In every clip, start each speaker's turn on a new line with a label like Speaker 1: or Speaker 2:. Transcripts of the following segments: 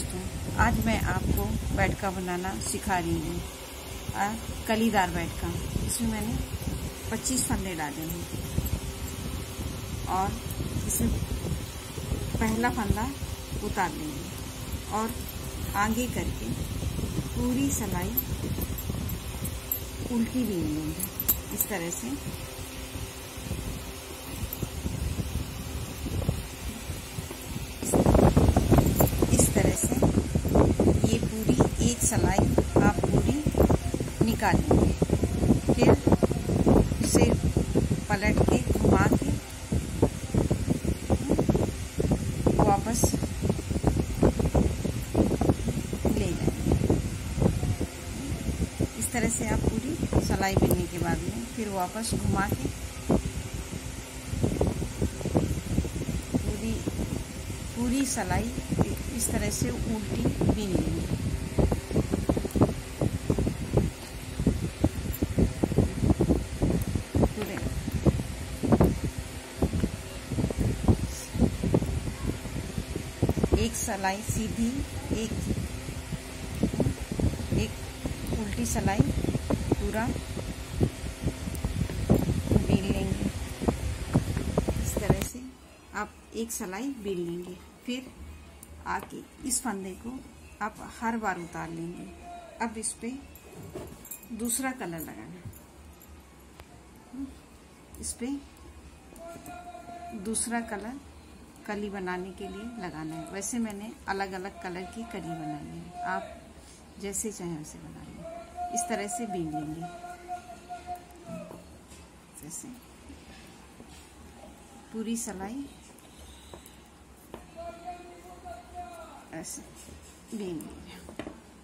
Speaker 1: दोस्तों, आज मैं आपको बैठका बनाना सिखा रही हूँ। कलीदार बैठका। इसमें मैंने 25 फंदे डाले हैं और इसमें पहला फंदा उतार लेंगे और आगे करके पूरी सिलाई उल्टी बीन लेंगे। इस तरह से ये पूरी एक सिलाई आप पूरी निकालेंगे। फिर इसे पलट के घुमा के वापस ले जाएंगे। इस तरह से आप पूरी सिलाई बिनने के बाद में फिर वापस घुमा के पूरी सिलाई इस तरह से उल्टी बीन लेंगे। पूरे एक सिलाई सीधी, एक उल्टी सिलाई पूरा बीन लेंगे। इस तरह से आप एक सिलाई बीन लेंगे। फिर आके इस फंदे को आप हर बार उतार लेंगे। अब इस पे दूसरा कलर लगाना, इस पे दूसरा कलर कली बनाने के लिए लगाना है। वैसे मैंने अलग अलग कलर की कली बनाई है, आप जैसे चाहें वैसे बना लें। इस तरह से बीन लेंगे। जैसे पूरी सिलाई ऐसे बीन लेंगे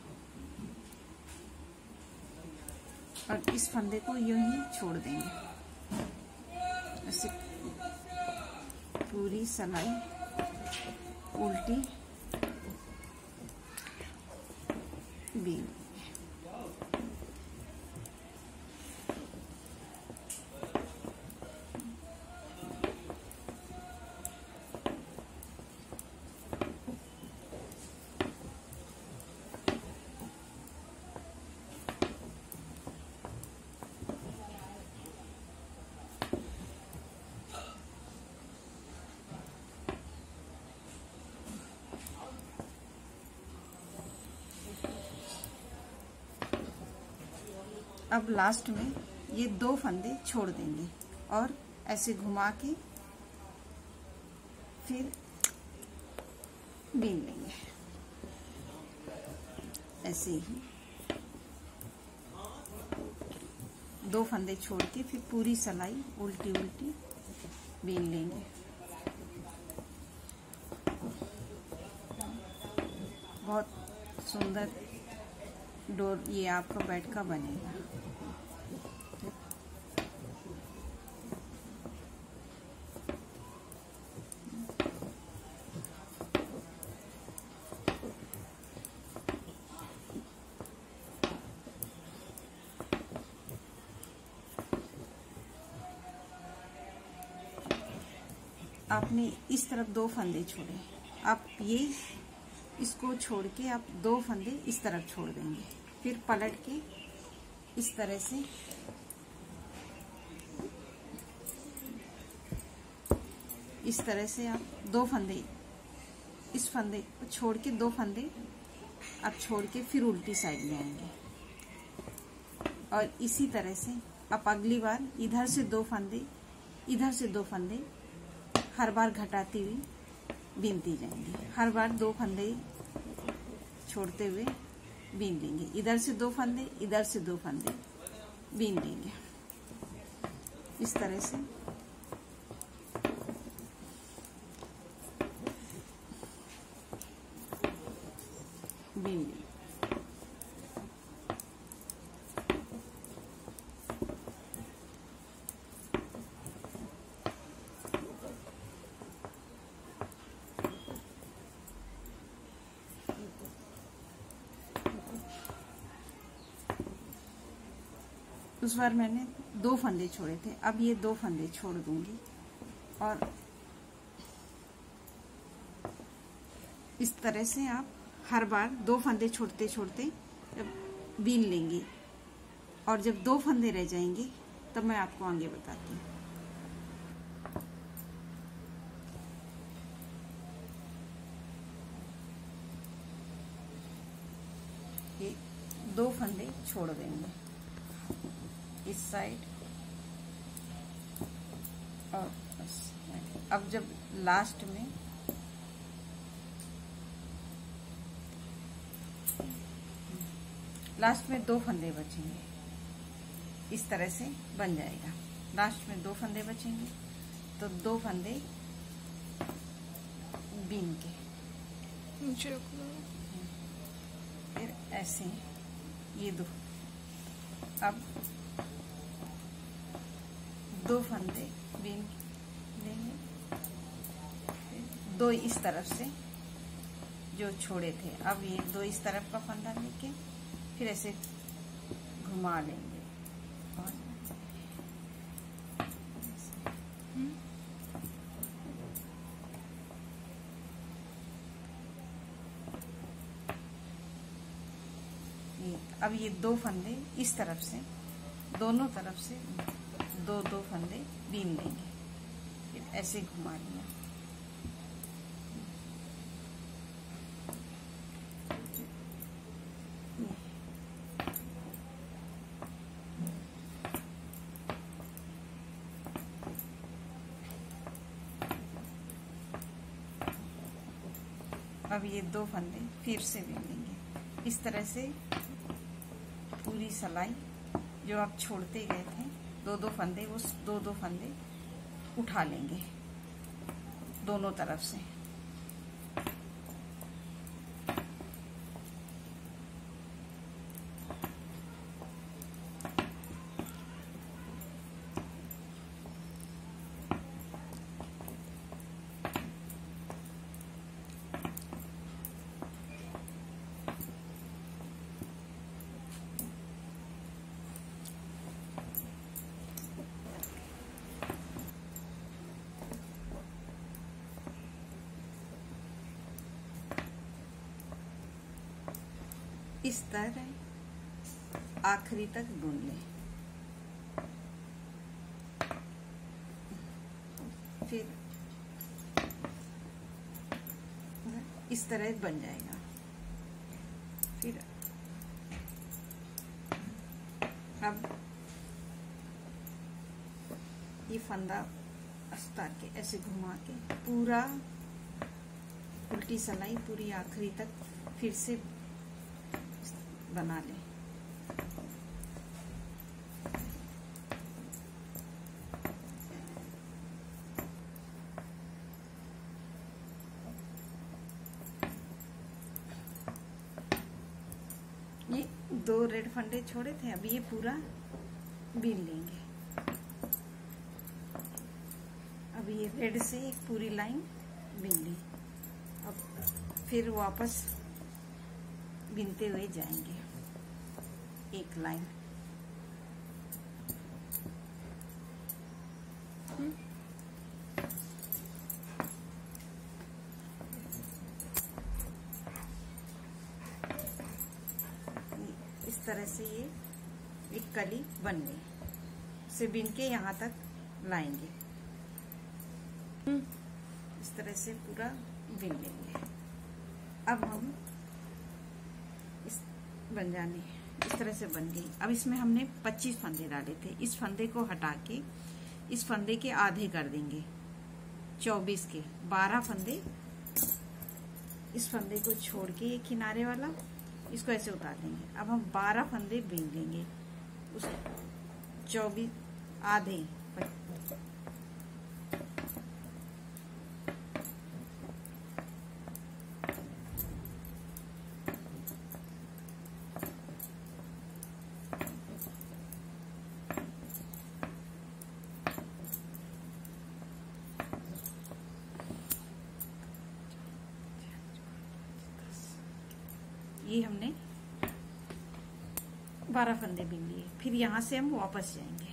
Speaker 1: और इस फंदे को यूं ही छोड़ देंगे। ऐसे पूरी सिलाई उल्टी बीन। अब लास्ट में ये 2 फंदे छोड़ देंगे और ऐसे घुमा के फिर बीन लेंगे। ऐसे ही 2 फंदे छोड़ के फिर पूरी सिलाई उल्टी उल्टी बीन लेंगे। बहुत सुंदर डोर ये आपका बैठका बनेगा। आपने इस तरफ 2 फंदे छोड़े, आप ये इसको छोड़ के आप 2 फंदे इस तरफ छोड़ देंगे। फिर पलट के इस तरह से आप 2 फंदे, इस फंदे को छोड़ के 2 फंदे आप छोड़ के फिर उल्टी साइड में आएंगे और इसी तरह से आप अगली बार इधर से 2 फंदे, इधर से 2 फंदे हर बार घटाती हुई बीनती जाएंगे। हर बार 2 फंदे छोड़ते हुए बीन लेंगे। इधर से 2 फंदे, इधर से 2 फंदे बीन लेंगे। इस तरह से बीन लेंगे। उस बार मैंने 2 फंदे छोड़े थे, अब ये 2 फंदे छोड़ दूंगी और इस तरह से आप हर बार 2 फंदे छोड़ते छोड़ते बीन लेंगे, और जब 2 फंदे रह जाएंगे तब मैं आपको आगे बताती हूँ। ये 2 फंदे छोड़ देंगे इस साइड और इस साइड। अब जब लास्ट में 2 फंदे बचेंगे, इस तरह से बन जाएगा। लास्ट में 2 फंदे बचेंगे तो 2 फंदे बीन के फिर ऐसे ये 2, अब 2 फंदे बीन लेंगे, 2 इस तरफ से जो छोड़े थे, अब ये 2 इस तरफ का फंदा लेके फिर ऐसे घुमा लेंगे। अब ये 2 फंदे इस तरफ से, दोनों तरफ से 2 फंदे बीन लेंगे, फिर ऐसे घुमा लिया। अब ये 2 फंदे फिर से बीन लेंगे। इस तरह से पूरी सिलाई जो आप छोड़ते गए थे 2 फंदे, वो 2 फंदे उठा लेंगे दोनों तरफ से। इस तरह आखिरी तक बुन लें, फिर इस तरह बन जाएगा। फिर अब ये फंदा उतार के ऐसे घुमा के पूरा उल्टी सिलाई पूरी आखिरी तक फिर से बना लें। ये 2 रेड फंदे छोड़े थे, अभी ये पूरा बीन लेंगे। अब ये रेड से एक पूरी लाइन बीन ली, अब फिर वापस बीनते हुए जाएंगे एक लाइन। इस तरह से ये एक कली बन गई, इसे बीन के यहाँ तक लाएंगे। इस तरह से पूरा बीन लेंगे। अब हम इस बन जाने इस तरह से बन गई। अब इसमें हमने 25 फंदे डाले थे, इस फंदे को हटा के इस फंदे के आधे कर देंगे, 24 के 12 फंदे। इस फंदे को छोड़ के ये किनारे वाला इसको ऐसे उतार देंगे। अब हम 12 फंदे बीन लेंगे, उस 24 आधे ये हमने 12 फंदे बीन लिए। फिर यहाँ से हम वापस जाएंगे।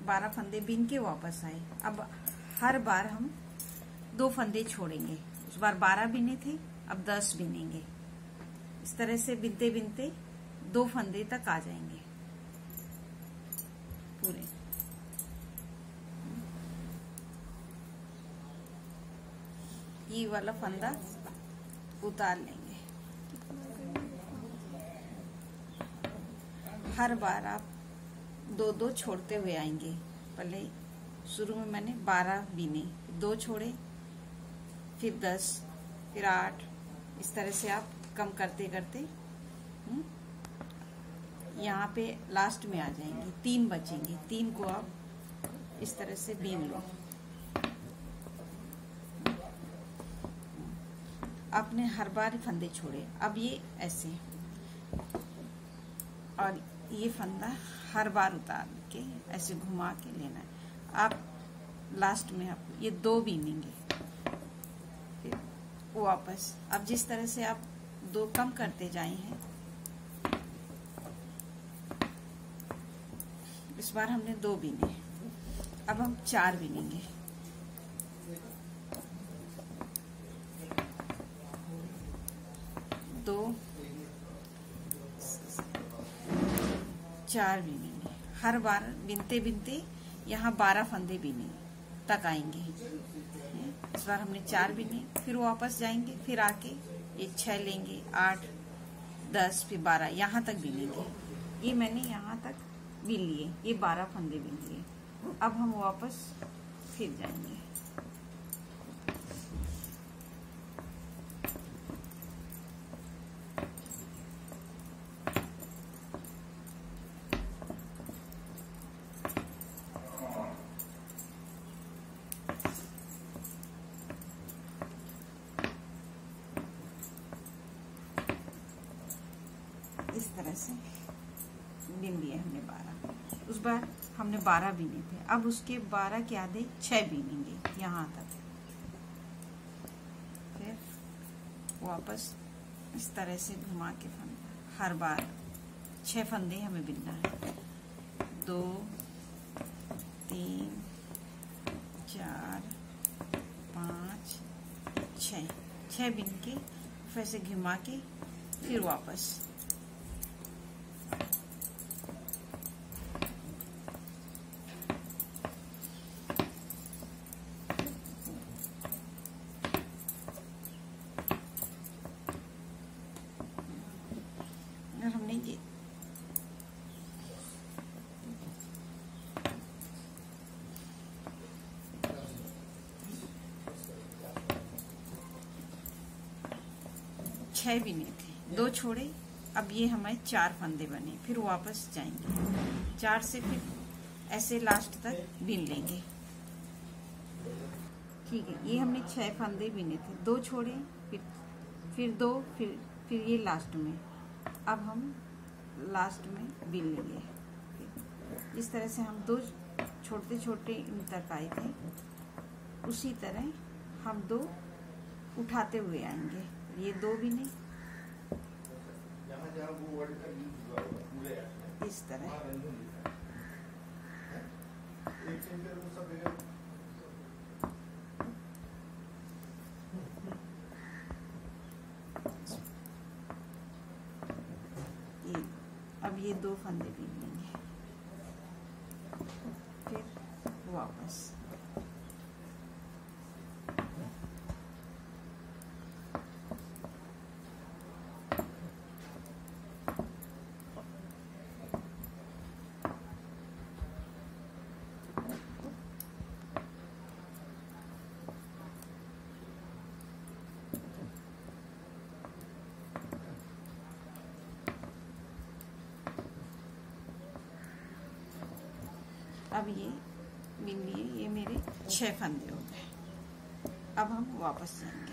Speaker 1: 12 फंदे बीन के वापस आए। अब हर बार हम 2 फंदे छोड़ेंगे। उस बार 12 बीने थे, अब 10 बीनेंगे। इस तरह से बिनते बिनते 2 फंदे तक आ जाएंगे पूरे। ये वाला फंदा उतार लेंगे। हर बार आप 2-2 छोड़ते हुए आएंगे। पहले शुरू में मैंने 12 बीने, 2 छोड़े, फिर 10, फिर 8। इस तरह से आप कम करते करते यहाँ पे लास्ट में आ जाएंगे। 3 बचेंगे, 3 को आप इस तरह से बीन लो। आपने हर बार फंदे छोड़े, अब ये ऐसे, और ये फंदा हर बार उतार के ऐसे घुमा के लेना है। आप लास्ट में आप ये 2 बीनेंगे, फिर वापस। अब जिस तरह से आप 2 कम करते जाए हैं, इस बार हमने 2 बीने, अब हम 4 बीनेंगे। 2, 4 बीनेंगे। हर बार बिनते बिनते यहाँ 12 फंदे बीने तक आएंगे। इस बार हमने 4 बीने, फिर वापस जाएंगे, फिर आके ये 6 लेंगे, 8, 10, फिर 12, यहाँ तक बीनेंगे। ये मैंने यहाँ तक बीन लिए, ये 12 फंदे बीन लिए। अब हम वापस फिर जाएंगे। इस तरह से बीन लिए हमने 12। उस बार हमने 12 बीने थे, अब उसके 12 के आधे 6 बीनेंगे यहाँ तक। फिर वापस इस तरह से घुमा के फंदा, हर बार 6 फंदे हमें बीनना है। 2, 3, 4, 5, 6 बीन के फिर से घुमा के फिर वापस। हमने ये 6 बीने थे, 2 छोड़े, अब ये हमारे 4 फंदे बने, फिर वापस जाएंगे। 4 से फिर ऐसे लास्ट तक बीन लेंगे। ठीक है, ये हमने 6 फंदे बीने थे, 2 छोड़े, फिर 2, फिर ये लास्ट में। अब हम लास्ट में बीन लेंगे। इस तरह से हम 2 छोटे छोटे इन तक आए थे, उसी तरह हम 2 उठाते हुए आएंगे। ये 2 बीने, इस तरह। अब ये 2 फंदे बीन लेंगे, फिर वापस। अब ये बीन लिए, ये मेरे 6 फंदे हो गए। अब हम वापस जाएंगे।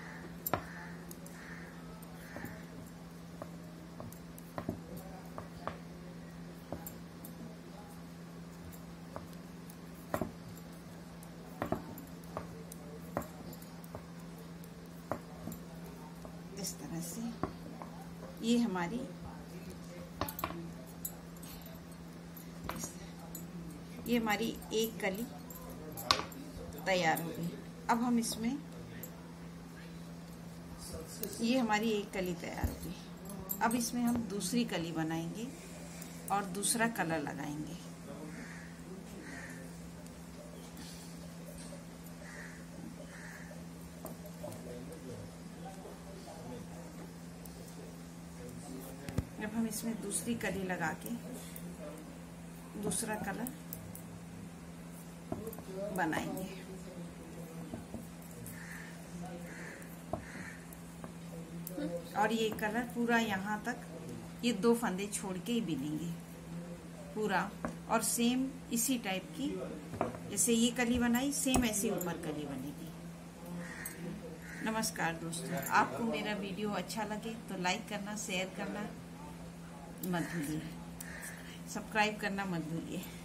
Speaker 1: इस तरह से ये हमारी ये हमारी एक कली तैयार हो गई। अब हम इसमें, ये हमारी एक कली तैयार हो गई। अब इसमें हम दूसरी कली बनाएंगे और दूसरा कलर लगाएंगे। अब हम इसमें दूसरी कली लगा के दूसरा कलर बनाएंगे। और ये कलर पूरा यहाँ तक, ये 2 फंदे छोड़ के ही बिनेंगे पूरा। और सेम इसी टाइप की, जैसे ये कली बनाई, सेम ऐसे ऊपर कली बनेगी। नमस्कार दोस्तों, आपको मेरा वीडियो अच्छा लगे तो लाइक करना, शेयर करना मत भूलिए, सब्सक्राइब करना मत भूलिए।